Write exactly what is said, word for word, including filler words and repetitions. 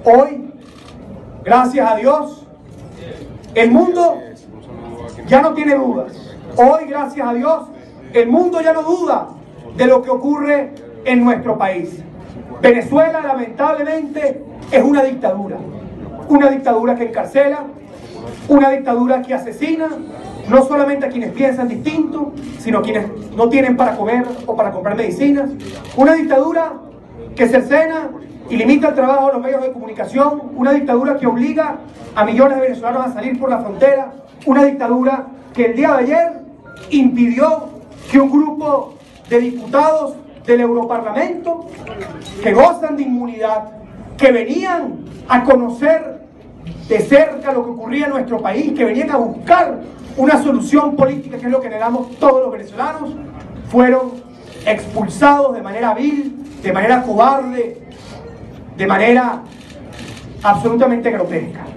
Hoy, gracias a Dios, el mundo ya no tiene dudas. Hoy, gracias a Dios, el mundo ya no duda de lo que ocurre en nuestro país. Venezuela, lamentablemente, es una dictadura. Una dictadura que encarcela, una dictadura que asesina, no solamente a quienes piensan distinto, sino a quienes no tienen para comer o para comprar medicinas. Una dictadura que cercena y limita el trabajo de los medios de comunicación. Una dictadura que obliga a millones de venezolanos a salir por la frontera. Una dictadura que el día de ayer impidió que un grupo de diputados del Europarlamento, que gozan de inmunidad, que venían a conocer de cerca lo que ocurría en nuestro país, que venían a buscar una solución política, que es lo que negamos todos los venezolanos, fueron expulsados de manera vil, de manera cobarde, de manera absolutamente grotesca.